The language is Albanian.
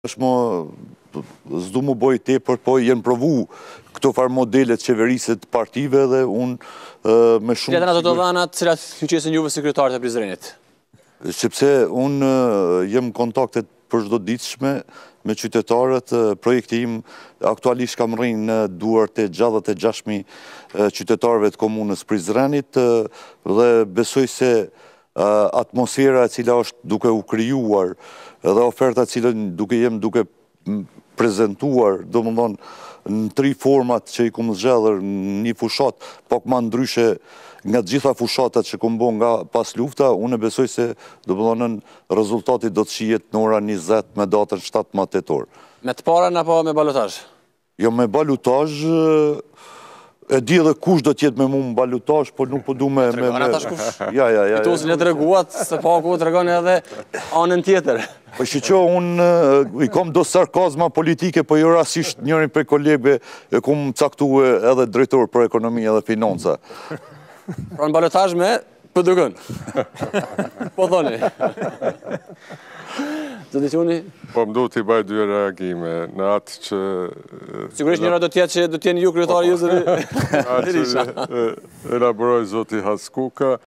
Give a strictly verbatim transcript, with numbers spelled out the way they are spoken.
është më s'du mu boj tepër, po jenë provu këto farë modelet qeveriset partive dhe unë me shumë... Cilat ato të dhanat cilat hyqesin juve sekretarët e Prizrenit? Sepse unë jem kontaktet për çdo ditëshme me qytetarët, projekti im aktualisht kam rrinë në duart e gjallët e gjashtë mijë qytetarëve të komunës Prizrenit dhe besoj se atmosfera e cila është duke u krijuar dhe oferta e cilën duke jem duke prezentuar, do më thonë në tri format që i kumë zgjedhër një fushat, pak ma ndryshe nga gjitha fushatat që kumë bo nga pas lufta, unë e besoj se do më thonë rezultati do të shijet në ora njëzet me datën shtatë tetor. Me të parën apo me balotazh? Jo, me balotazh, e di edhe kush do tjetë me mu më balotazh, por nuk po du me... Me tregon ata shkush? Ja, ja, ja. Fituesin e treguat, se pa ku të tregon edhe anën tjetër. Po që që unë i kom do sarkazma politike, po jo rasisht njërin për kolegëve e kom caktu edhe drejtor për ekonomi edhe financa. Pra në balotazh me P D K-n. Po thoni. Zoti Quni? Po më du t'i baj dy reagime në atë që... Sigurisht njëra do t'jetë që do t'jenë ju kryetari ju zëri. Atë që elaboroj zoti Haskuka.